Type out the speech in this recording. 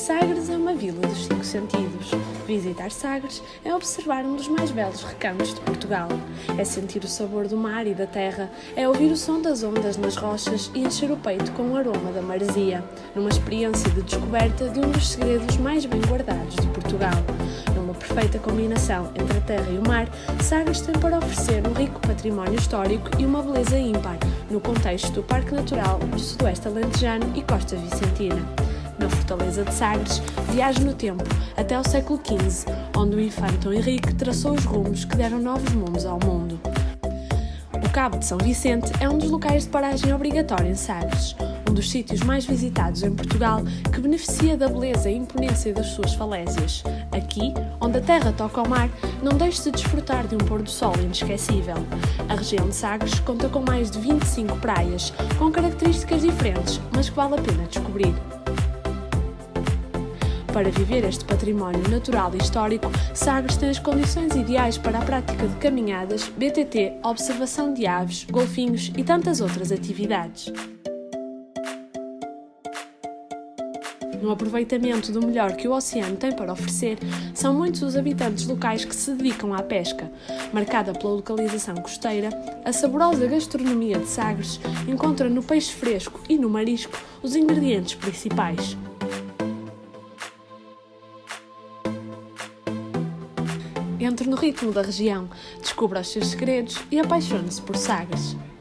Sagres é uma vila dos 5 sentidos. Visitar Sagres é observar um dos mais belos recantos de Portugal. É sentir o sabor do mar e da terra, é ouvir o som das ondas nas rochas e encher o peito com o aroma da maresia, numa experiência de descoberta de um dos segredos mais bem guardados de Portugal. Numa perfeita combinação entre a terra e o mar, Sagres tem para oferecer um rico património histórico e uma beleza ímpar, no contexto do Parque Natural do Sudoeste Alentejano e Costa Vicentina. Na Fortaleza de Sagres, viaje no tempo, até ao século XV, onde o infante Dom Henrique traçou os rumos que deram novos mundos ao mundo. O Cabo de São Vicente é um dos locais de paragem obrigatória em Sagres, um dos sítios mais visitados em Portugal, que beneficia da beleza e imponência das suas falésias. Aqui, onde a terra toca ao mar, não deixe de desfrutar de um pôr-do-sol inesquecível. A região de Sagres conta com mais de 25 praias, com características diferentes, mas que vale a pena descobrir. Para viver este património natural e histórico, Sagres tem as condições ideais para a prática de caminhadas, BTT, observação de aves, golfinhos e tantas outras atividades. No aproveitamento do melhor que o oceano tem para oferecer, são muitos os habitantes locais que se dedicam à pesca. Marcada pela localização costeira, a saborosa gastronomia de Sagres encontra no peixe fresco e no marisco os ingredientes principais. Entre no ritmo da região, descubra os seus segredos e apaixone-se por Sagres.